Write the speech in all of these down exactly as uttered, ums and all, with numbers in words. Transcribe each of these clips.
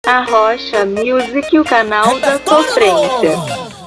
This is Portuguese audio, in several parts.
A Rocha Music, o canal da sofrência.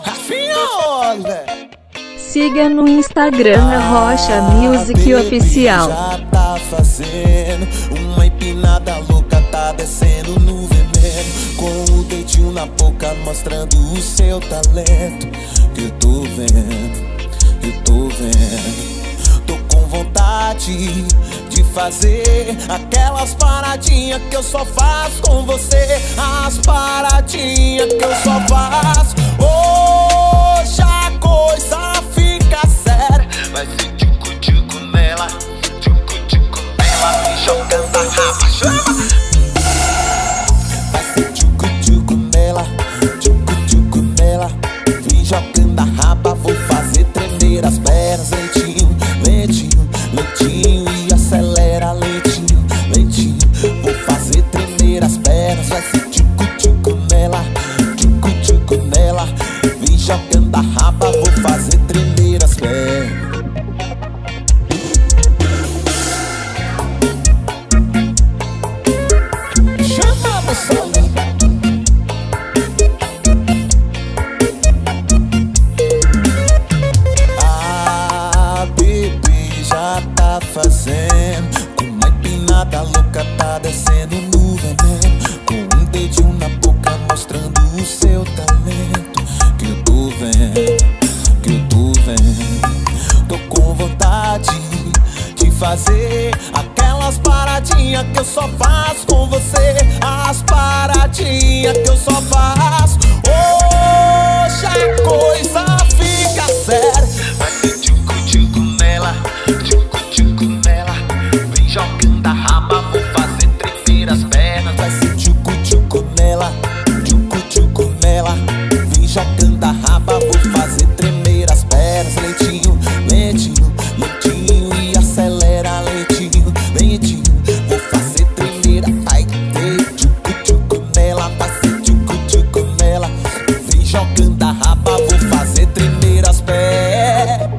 Siga no Instagram Rocha Music Oficial. Já tá fazendo uma empinada louca, tá descendo no veneno, com o dedinho na boca mostrando o seu talento. Que eu tô vendo, eu tô vendo. Tô com vontade de fazer aquelas paradinhas que eu só faço com você. As paradinhas que eu só faço. Hoje a coisa fica séria. Vai ser tchucu-tchucu nela, tchucu-tchucu nela, me jogando a raba, chama. Vai ser tchucu-tchucu nela, tchucu-tchucu nela, me jogando a raba. Vou fazer tremer as pernas lentinho, lentinho, lentinho, e acelera lentinho, lentinho. Vou fazer tremer as pernas. Vai ser tchucu-tchucu nela, tchucu-tchucu nela, me jogando a raba. Vou fazer tremer as pernas. Chama você. Fazendo uma empinada louca, tá descendo no veneno, com um dedinho na boca mostrando o seu talento. Que eu tô vendo, que eu tô vendo. Tô com vontade de fazer aquelas paradinhas que eu só faço com você. As paradinhas que eu só faço. Hoje a coisa fica séria. Vai ser tchucu-tchucu nela, tchucu-tchucu nela, vem jogando a raba. Vou fazer tremer as pernas. Vai ser tchucu-tchucu nela, tchucu-tchucu nela, vem jogando a raba. Vou fazer tremer as pernas. Lentinho, lentinho, lentinho, e acelera lentinho, lentinho. Vou fazer tremer a ai, tchucu-tchucu nela. Vai ser tchucu-tchucu nela, vem jogando a raba. Vou fazer tremer as pernas.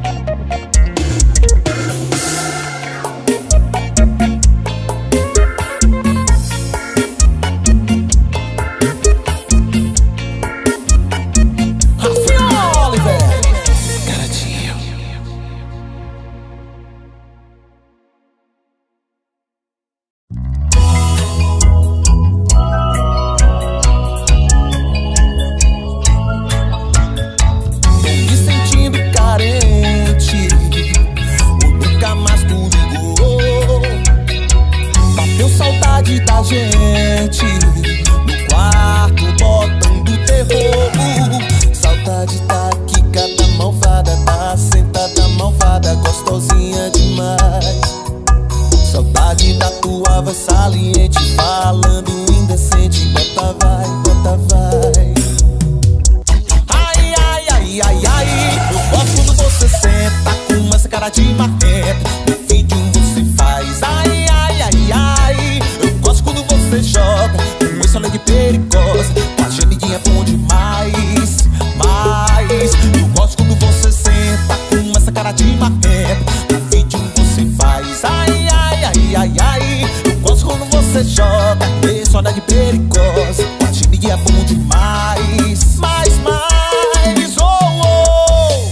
Da gente no quarto botando terror. Saudade tá aqui, cada malvada tá sentada, malvada, gostosinha demais. Saudade da tua voz saliente, falando indecente. Bota vai, bota vai. Ai, ai, ai, ai, ai. Eu gosto quando você senta com essa cara de marreta. No vídeo você faz ai, ai, ai, ai. Quando você joga com essa lei perigosa, com a gemidinha é bom demais, mas eu gosto quando você senta com essa cara de marreta. No vídeo você faz ai, ai, ai, ai, ai. Eu gosto quando você joga com essa olhar de perigosa, com a gemidinha é bom demais, mais, mais, oh, oh.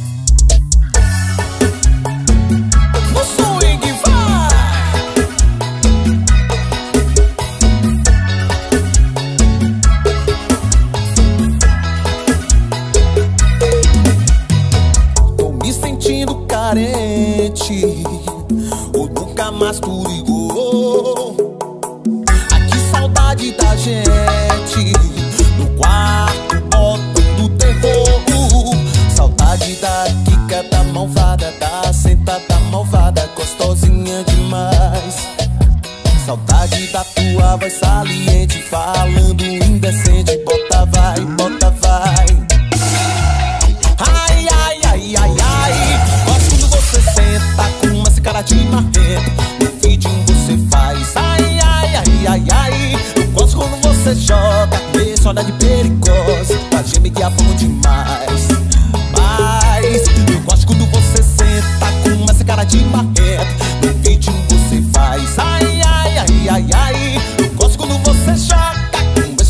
No swing vai. Carente, ou nunca mais tu ligou. Ai, que saudade da gente no quarto botando terror. Saudade da Kika, da malvada, da sentada malvada, gostosinha demais. Saudade da tua voz saliente, falando indecente. Bota vai, bota vai. Ai, ai, ai, ai, ai. Gosto quando você senta com essa cara de marreta. No vídeo você faz ai, ai, ai, ai, ai. Eu gosto quando você joga com esse olhar de perigosa, pra geme que é bom demais, mas eu gosto quando você senta com essa cara de marreta. No vídeo você faz ai, ai, ai, ai, ai. Eu gosto quando você joga com esse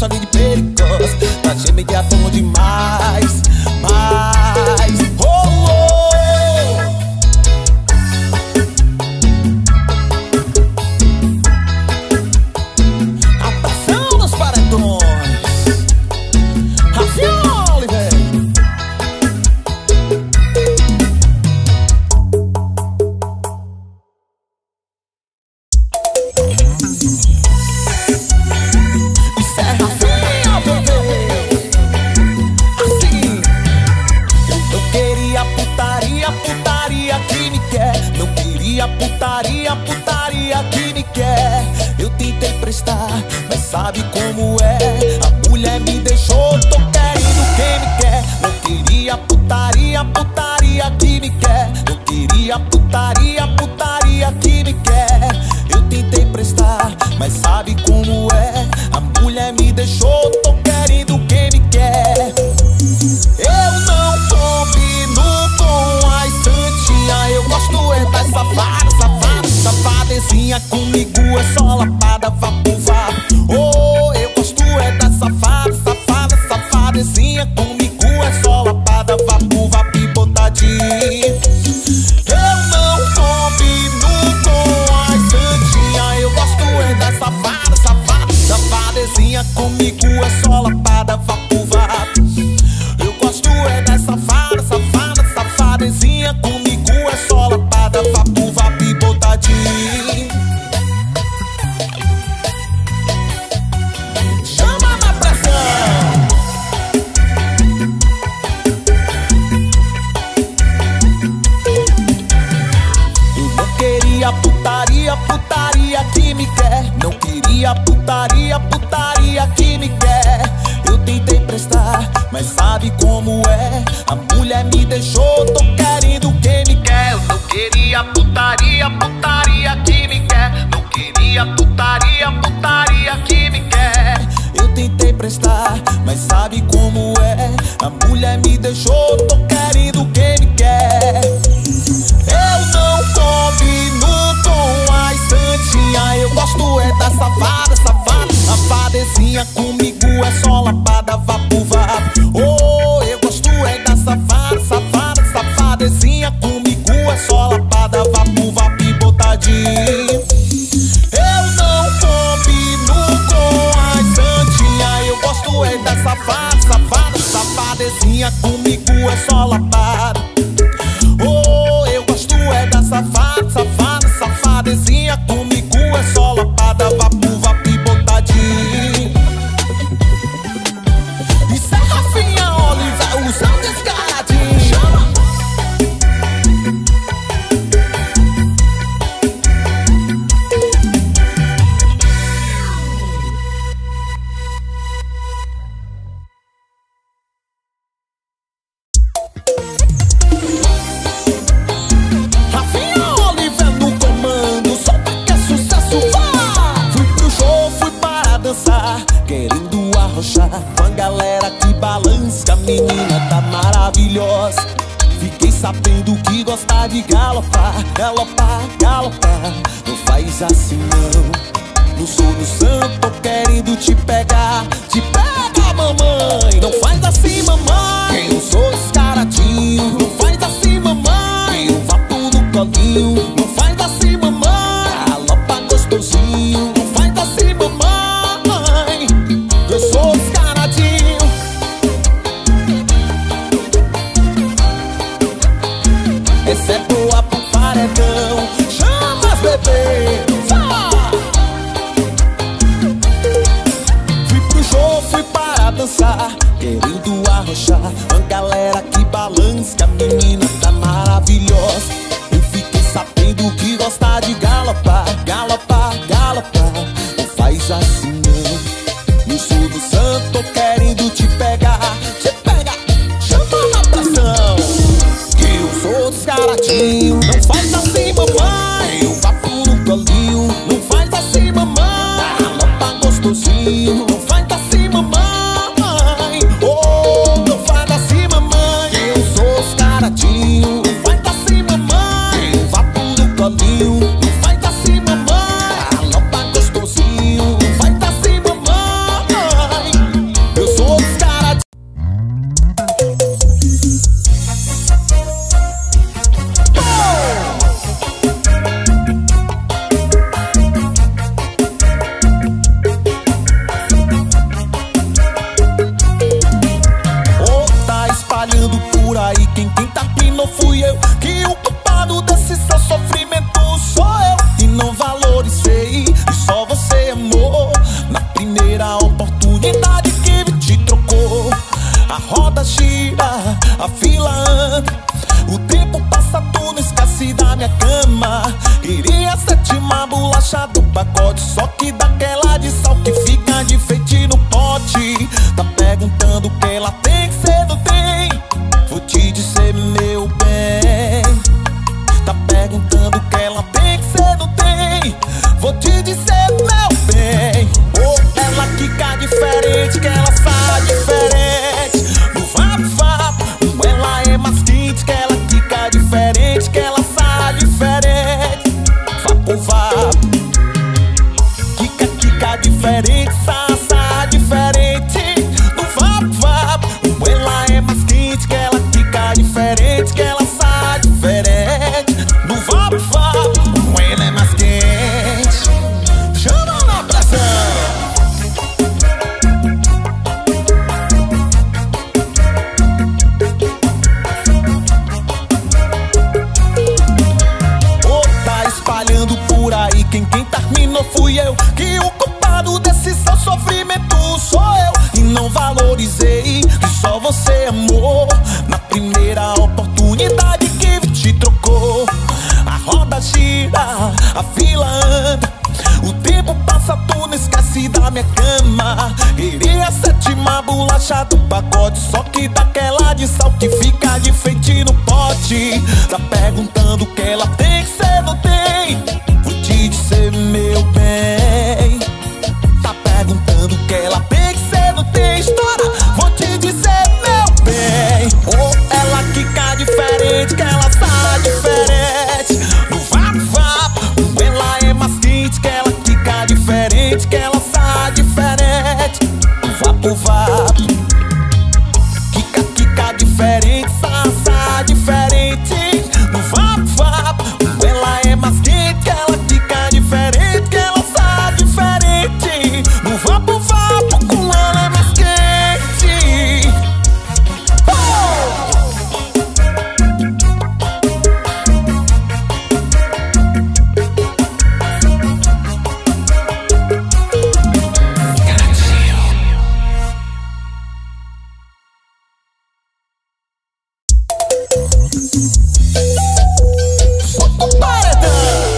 é. A mulher me deixou, tô querendo quem me quer. Não queria putaria, putaria que me quer. Não queria putaria, putaria que me quer. Eu tentei prestar, mas sabe como é. A mulher me deixou, tô querendo quem me quer. Eu não combino com a santinha. Eu gosto é das safadas, safadas, safadezinha. Comigo é só lapada, vá pro vá. Oh, eu gosto é das safadas, safadas, safadezinha. Comigo é só lapada, vá pro vá, pibotadinha. Eu não combino com a santinha. Eu gosto é das safadas, safadas, safadezinha. Comigo é só lapada, vá pro vá. Eu gosto é das safadas, safadas, safadezinha. Comigo é só lapada, vá pro vá, pibotadinha. Chama na pressão. Eu não queria putaria, putaria que me quer. Não queria putaria, putaria que me quer. Eu tentei prestar, mas sabe como é. A mulher me deixou, tô querendo quem me quer. Eu não queria putaria, putaria que me quer. Não queria putaria, putaria que me quer. Eu tentei prestar, mas sabe como é. A mulher me deixou, tô querendo quem me quer. Eu não combino com a santinha. Eu gosto é da safada, safada, safadezinha. Comigo é só lapada, vá pro vá. Oh, eu gosto é da safada, safada, safadezinha. Comigo é só lapada, vá pro vá, pibotadinha. Eu não combino com a santinha. Eu gosto é da safada, safada, safadezinha. Comigo é só lapada. Oh, eu gosto é da safada, safada, safadezinha. Comigo é só lapada, vá pro vá, pibotadinha. Isso é Rafinha Oliver, o som descaradinho. Chama! Rafinha Oliver no comando, solta que é sucesso, vai! Fui pro show, fui para dançar, querendo arrochar com a galera que balança. A menina tá maravilhosa. Fiquei sabendo que gosta de galopar, galopar, galopar. Não faz assim não. Não sou no santo, tô querendo te pegar. Te pega, mamãe. Não faz assim, mamãe. Eu sou escaradinho. Não faz assim, mamãe. Eu vapo no colinho. Não faz assim, mamãe. Galopa gostosinho. Não faz assim, mamãe. Eu sou escaradinho. Essa é boa pro paredão. Chama as bebê. Fui pro show, fui para dançar, querendo arrochar uma galera que balança. A menina tá maravilhosa. Eu fiquei sabendo que gosta de galopar, galopar, galopar. Não faz assim não. Não sou do santo, tô querendo te pegar. Te pega, chama na pressão. Que eu sou descaradinho. Não faz assim, mamãe. Eu vapo no colinho. Não faz assim, mamãe. Galopa gostosinho. Não faz assim, mamãe. Oh, não faz assim, mamãe. Eu sou descaradinho. Não faz assim, mamãe. Eu vapo no colinho. Não faz assim, mamãe. Galopa gostosinho. Não faz assim, mamãe. Eu sou descaradinho. Oh, tá espalhando por aí quem quem tapinou fui eu. Que o culpado desse seu sofrimento sou eu. E não valorizei, e só você amou. Na primeira oportunidade que te trocou. A roda gira, a fila anda. O tempo passa, tu não esquece da minha cama. Queria a sétima bolacha do pacote, só que daquela de sal que fica de feito no pó. quente que ela sai diferente. No vapo vapo, ela é mais quente que ela fica diferente, que ela sai diferente. Vapo vapo, quica quica diferente, sai sai diferente. No vapo vapo, ela é mais quente que ela fica diferente, que ela sai diferente. No vapo vapo, ela é mais quente. Chama na pressão. Oh, tá espalhando por aí quem quem terminou fui eu, que o culpado desse seu sofrimento sou eu. E não valorizei que só você amou na primeira oportunidade que te trocou. A roda gira, a fila anda, o tempo passa, tu não esquece da minha cama. Queria a sétima bolacha do pacote, só que daquela de sal que fica de feiti no pote. Tá perguntando o que ela tem que cê não tem, vou te dizer meu bem. Tá perguntando o que ela tem que cê não tem, história, vou te dizer meu bem. Oh, ela quica diferente, que ela tá diferente. No vapo vapo, ela é mais quente, que ela quica diferente, que ela sai diferente. No vapo vapo, quica quica diferente, sai sai diferente. No vapo vapo, ela é mais quente, que ela quica diferente, que ela sai diferente. No vapo vapo, com ela é mais quente. Oh! Solta o paredão.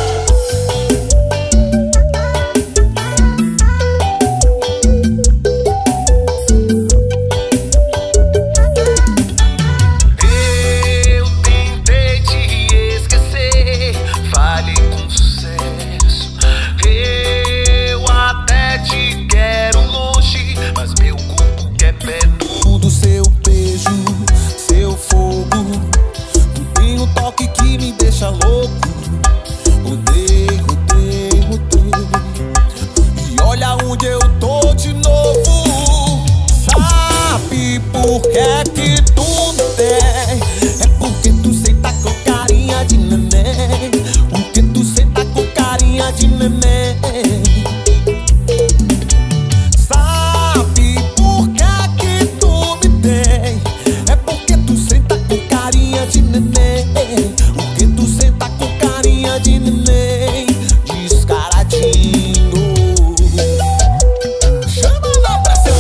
Eu tentei te esquecer, falhei com sucesso. Eu até te quero longe, mas meu corpo quer perto do seu beijo, seu fogo. Tem um toque que me deixa louco. Rodei, rodei, rodei, e olha onde eu tô de novo. Sabe por que que tu me tem? É porque tu senta com carinha de neném, porque tu senta com carinha de neném. Sabe por que que tu me tem? É porque tu senta com carinha de neném, porque tu senta com carinha de neném, descaradinho. Chama na pressão.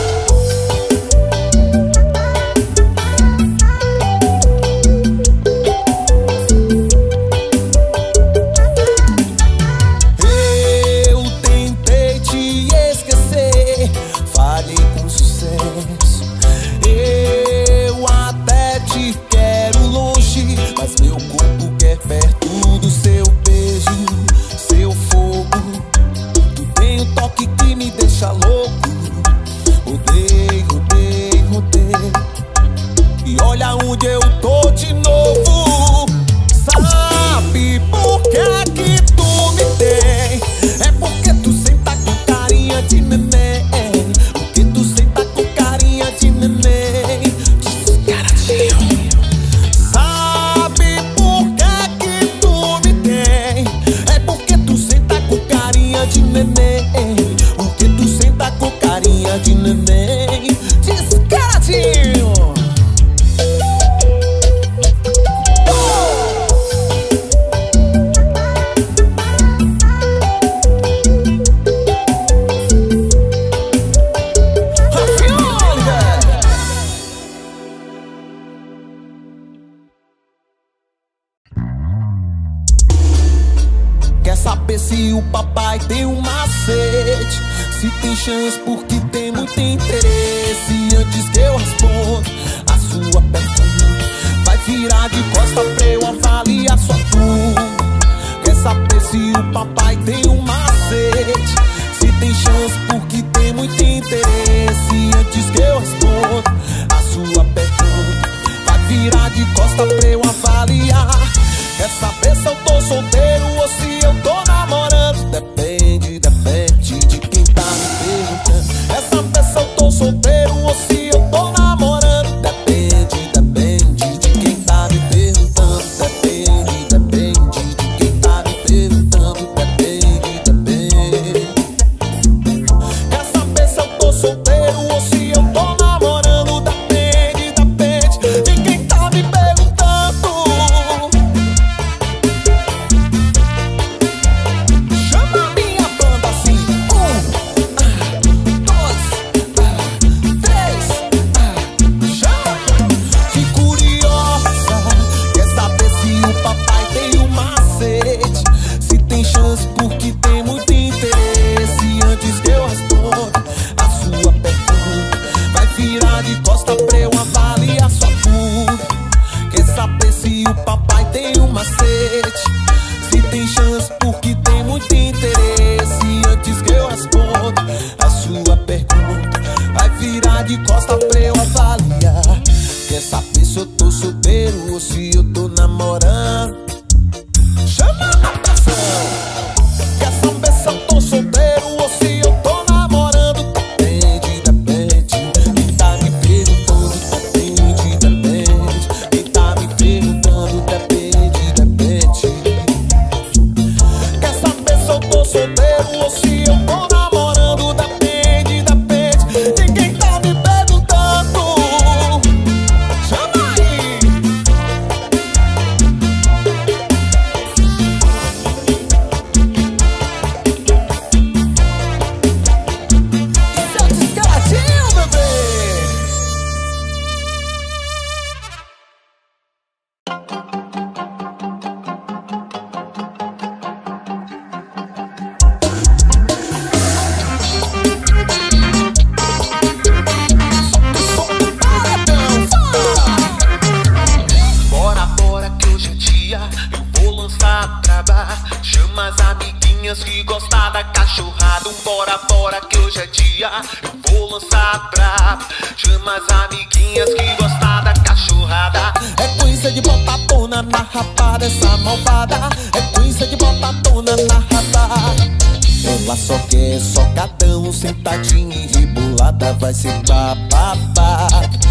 Eu tentei te esquecer, falhei com sucesso. Eu até te quero longe, mas meu corpo quer perto do seu beijo, seu fogo. Tu tem um toque que me deixa louco. Rodei, rodei, rodei, e olha onde eu tô de novo. Sabe por que que tu me tem? É porque tu senta com carinha de neném, porque tu senta com carinha de neném, descaradinho. Sabe por que que tu me tem? É porque tu senta com carinha de neném, porque tu senta com carinha de neném, descaradinho. Quer saber se o papai tem um macete? Se tem chance porque tem muito interesse. Antes que eu responda a sua pergunta, vai virar de costa pra eu avaliar sua turma. Quer saber se o papai tem um macete? Se tem chance porque tem muito interesse. antes que eu respondo a sua pergunta, vai virar de costa pra eu avaliar. Quer saber se eu tô solteiro ou se eu tô namorando? Depende, depende de quem tá me perguntando. Quer saber se eu tô solteiro ou se eu tô namorando? Depende, depende de quem tá me perguntando. Depende, depende de quem tá me perguntando. Depende, depende. Quer saber se eu tô solteiro ou se eu tô namorando? Depende, depende de quem tá me perguntando. Vai ser bababá.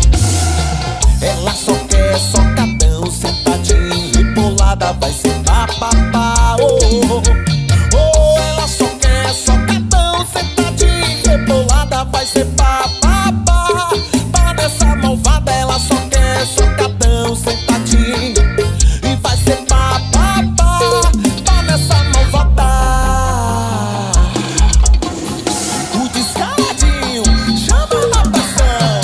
Ela só quer socadão, sentadinho, rebolada, vai ser bababá. Oh, oh, oh, ela só quer socadão, sentadinho, rebolada, vai ser bababá. Para dessa malvada, ela só quer socadão, sentadinho, e vai ser bababá. Para dessa malvada. O descaradinho chama na pressão.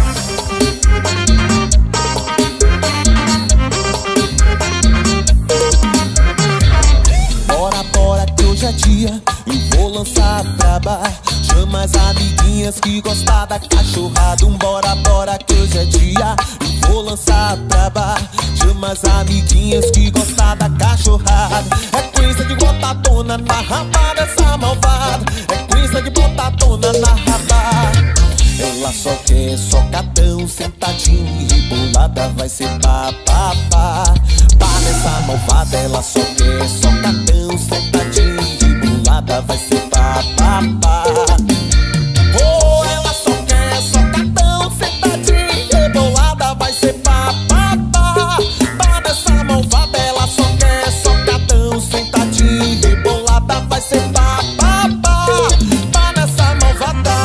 Bora, bora que hoje é dia, eu vou lançar braba. Chama as amiguinhas que gostam da cachorrada. Bora, bora que hoje é dia, eu vou lançar braba. Chama as amiguinhas que gostam da cachorrada. É coisa de botadona na rabada essa malvada. É coisa de botadona na rabada. Ela só quer socadão, sentadinho e rebolada, vai ser bababá. Para essa malvada, ela só quer socadão, sentadinho e rebolada, vai ser bababá. Oh, ela só quer socadão, sentadinho e rebolada, vai ser bababá. Para essa malvada, ela só quer socadão, sentadinho e rebolada, vai ser bababá. Para essa malvada.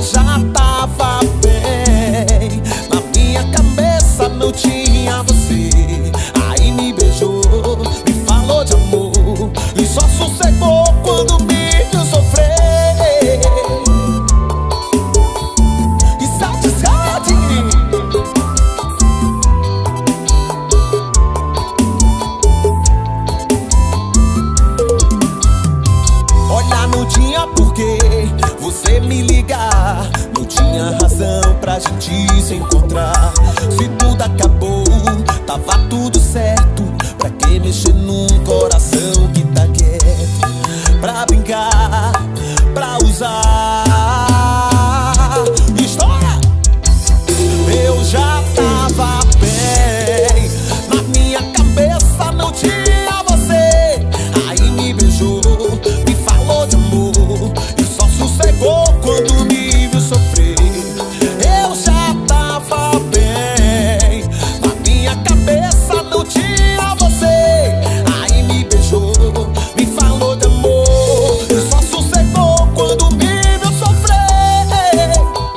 eu já tava bem. Na minha cabeça não tinha você. Aí me beijou, me falou de amor e só sossegou quando me viu sofrer. E satisfeito. Olha, não tinha porquê você me ligar, não tinha razão pra gente se encontrar. Se tudo acabou, tava tudo certo. Pra que mexer num coração que tá quieto? Pra brincar, pra usar. História! Eu já tava bem. Na minha cabeça não tinha você. Aí me beijou, me falou de amor e só sossegou quando me viu sofrer. Eu já tava bem. Na minha cabeça não tinha você. Aí me beijou, me falou de amor e só sossegou quando me viu sofrer.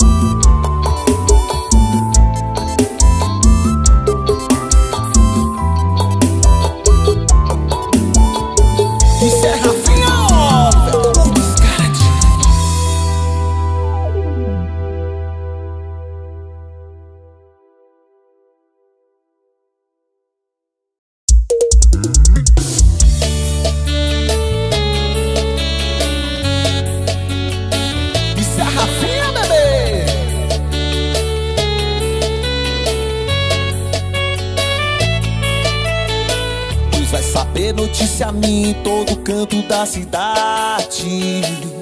Isso é Rafinha, ó, os caras de... Isso é Rafinha, bebê. Pois vai saber notícia minha em todo canto da cidade.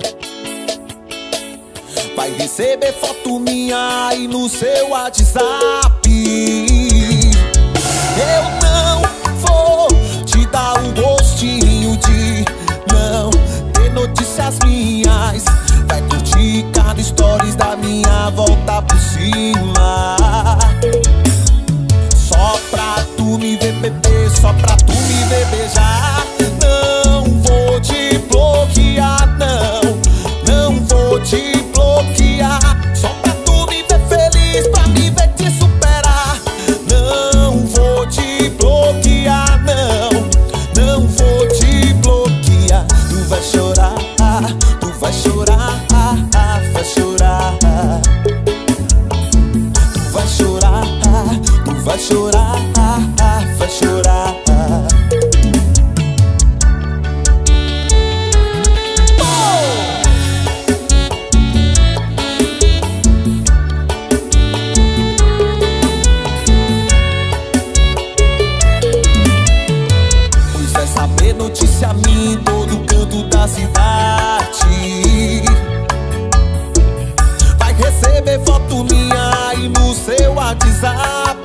Vai receber foto minha aí no seu WhatsApp. Eu não vou te dar um gostinho de não ter notícias minhas. Vai curtir cada stories da minha volta por cima. Só pra tu me ver beber, só pra tu me ver beijar. Não vou te bloquear, não. Não vou te bloquear. Só pra tu me ver feliz, pra me ver te superar. Não vou te bloquear, não. Não vou te bloquear. Tu vai chorar, tu vai chorar, vai chorar. Tu vai chorar, tu vai chorar, vai chorar. Pois vai saber notícia minha em todo canto da cidade. Vai receber foto minha aí no seu WhatsApp.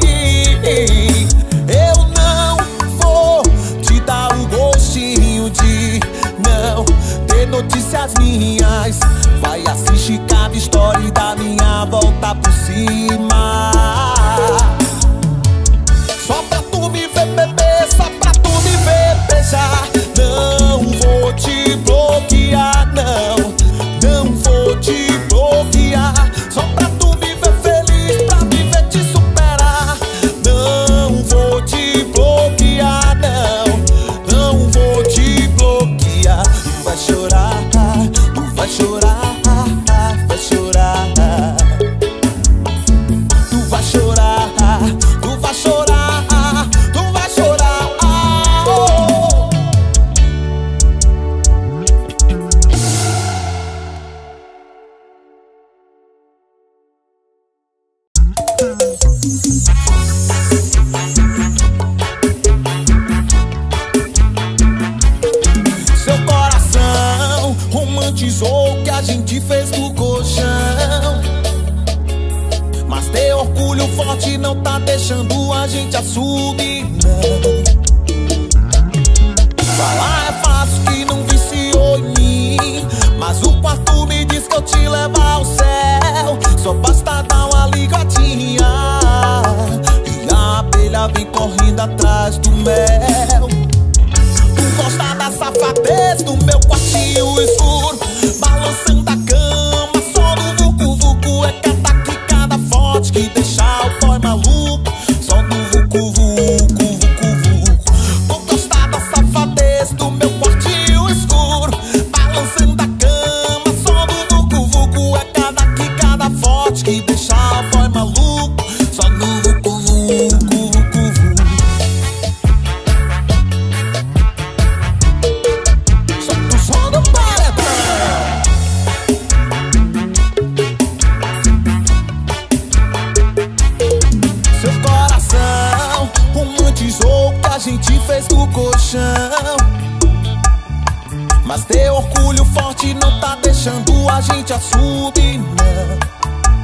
Eu não vou te dar um gostinho de não ter notícias minhas. Vai assistir cada story da minha volta por cima. Só pra tu me ver beber, só pra tu me ver beijar. Não vou te bloquear, não. Não vou te bloquear. Só pra tu me ver feliz, pra me ver te superar. Não vou te bloquear, não. Não vou te bloquear. Tu vai chorar, tu vai chorar, vai chorar. Tu vai chorar, tu vai chorar, tu vai chorar. Oh. Seu coração romantizou o que a gente fez no colchão. Mas ter orgulho forte não tá deixando a gente assumir, não. Falar é fácil que não viciou em mim, mas o quarto me diz que eu te levo ao céu. Só basta dar uma ligadinha e a abelha vem correndo atrás do mel. Tu gosta da safadez do meu quartinho escuro, balançando a cama só no mas teu orgulho forte não tá deixando a gente a subir, não.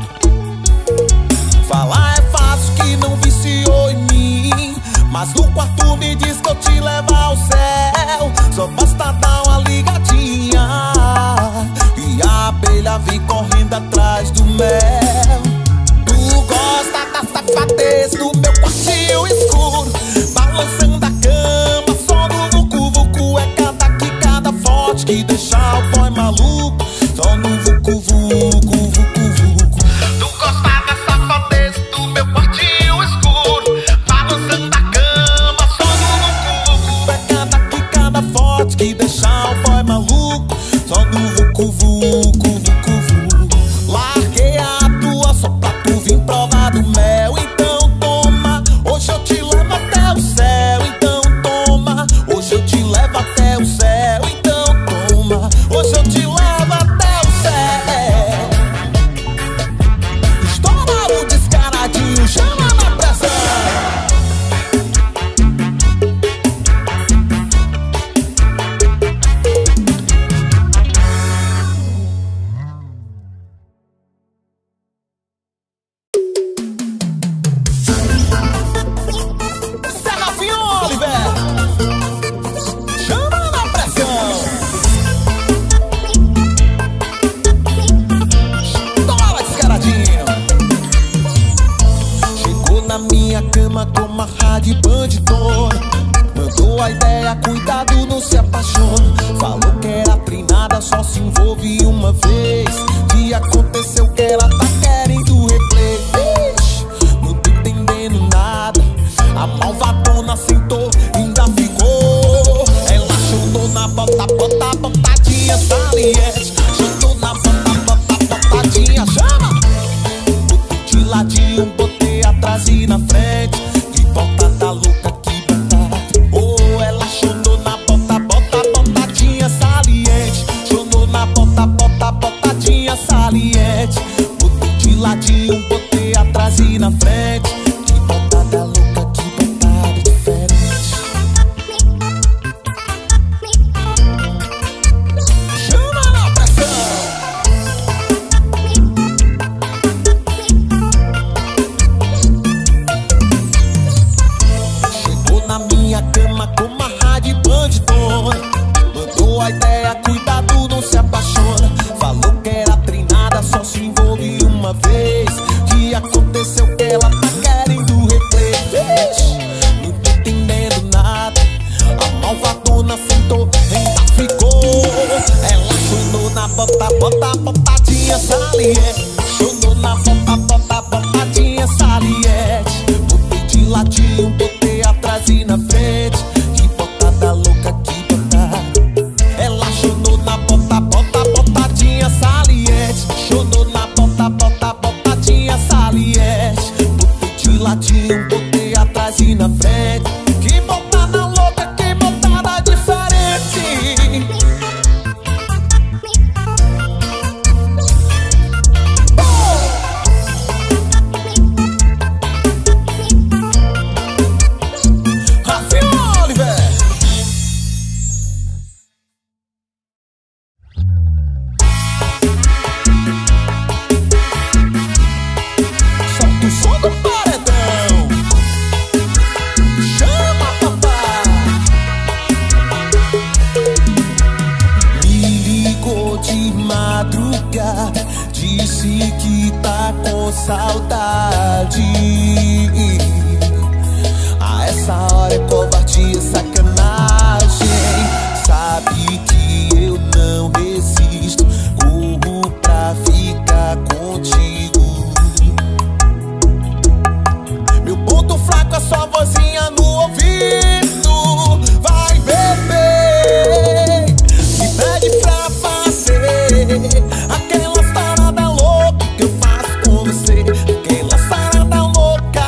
Falar é fácil que não viciou em mim, mas no quarto me diz que eu te levo ao céu. Só basta dar uma ligadinha e a abelha vem correndo atrás do mel. Tu gosta da safadez do meu quartinho escuro, balançando a cama, só no vucu-vucu. É cada quicada forte que deixa o boy maluco, só no vucu-vucu, vucu-vucu. Tu gosta da safadez do meu quartinho escuro, balançando a cama, só no vucu-vucu. É cada quicada forte que deixa o boy maluco, só no vucu-vucu, vucu-vucu. Larguei a tua só pra tu vir provar do mel. Então toma, hoje eu te levo até o céu. Então toma, hoje eu te levo até o céu. Então toma, hoje eu te levo até o céu. Estoura o descaradinho, chama na pressão. Serrafinho Oliver, chama na pressão. Estoura descaradinho. Chegou na minha cama com uma rádio bandidona, mandou a ideia, cuidado, não se apaixona. Falou que era trinada, só se envolve uma vez. Que aconteceu que ela tá querendo replay. Ixi, não tô entendendo nada. A malvadona sentou, ainda ficou. Ela chutou na bota, bota, botadinha saliente. Chutou na bota, bota, botadinha, chama. Botei de ladinho, botei atrás e na frente. Que botada louca, que botada. Oh, ela chutou na bota, bota, botadinha saliente. Chutou na bota, bota, botadinha saliente. Botei de ladinho, botei atrás e na frente. Que botada louca, que botada diferente. Chama na pressão. Chegou na minha cama com uma rádio bandidona, mandou a ideia, cuidado, não se apaixona. Falou que era trinada, só se envolve uma vez. Que aconteceu que ela tá querendo replay. Ixi, não tô entendendo nada. A malvadona sentou, ainda ficou. Ela chunou na bota, bota, botadinha saliente. Chunou na bota, bota, botadinha saliente. Botei de ladinho, botei atrás e na frente. Que botada louca, que botada. Ela chunou na bota, bota, botadinha saliente. Chunou na bota, bota, botadinha saliente. Botei de ladinho, botei atrás e na frente. Que botada louca, que botada diferente. Rafinho Oliver. Solta o som do paredão. Chama, papai. Me ligou de madrugada, disse que tá com saudade. A essa hora é covardia, sacanagem. Sabe que eu não resisto, corro pra ficar contigo. Meu ponto fraco é sua vozinha no ouvido. Vai, bebê, me pede pra fazer aquela sarada louca que eu faço com você. Aquela sarada louca.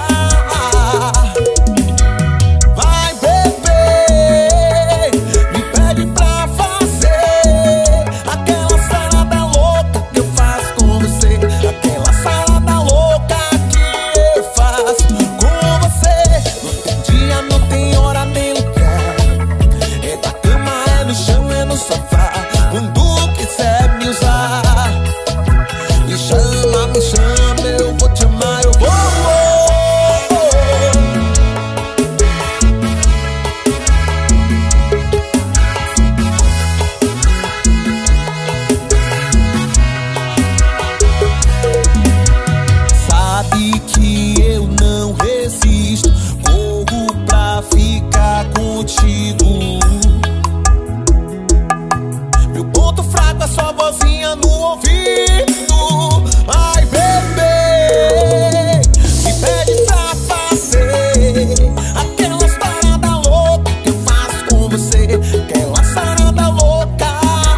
Vai, bebê, me pede pra fazer aquela sarada louca que eu faço com você. Aquela sarada louca que eu faço com você. Não tem dia, não tem hora chama, me chama, eu vou te amar, eu vou. Sabe que eu não resisto, corro pra ficar contigo. Meu ponto fraco é sua vozinha no ouvido. Ai, bebê, me pede pra fazer aquelas paradas loucas que eu faço com você, aquela sarada louca.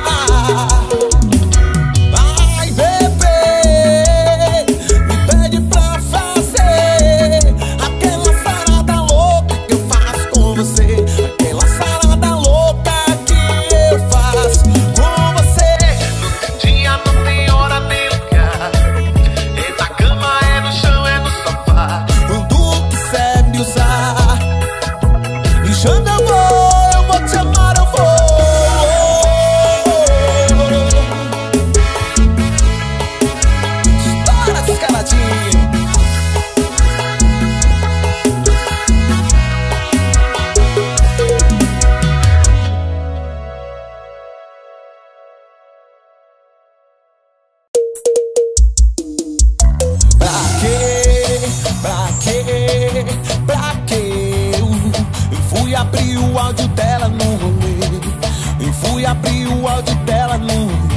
Ai, bebê, me pede pra fazer aquela sarada louca que eu faço com você, aquela sarada louca que eu faço com você. No dia não tem hora nem lugar, é na cama, é no chão, é no sofá. Quando quiser me usar, me chama, eu vou, eu vou te amar, eu vou. Estoura descaradinho. Pra quê? Pra quê? Pra quê? Eu fui abrir o áudio dela no rolê. Eu fui abrir o áudio dela no rolê.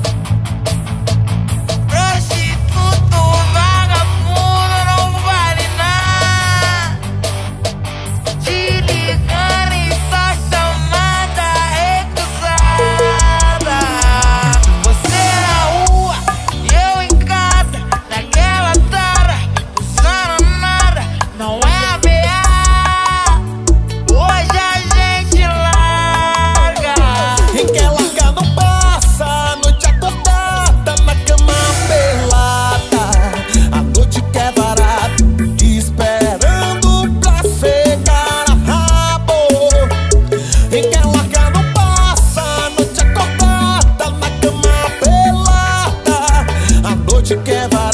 Prostituto, vagabundo, não vale nada. Te ligando em sua chamada recusada. Você na rua, eu em casa, naquela tara, usando nada, não é a B A. Hoje a gente larga. Quem quer largar não passa a noite acordada na cama pelada. A noite que é barata, esperando pra secar a rabo. Quem quer largar não passa a noite acordada na cama pelada. A noite que é barata,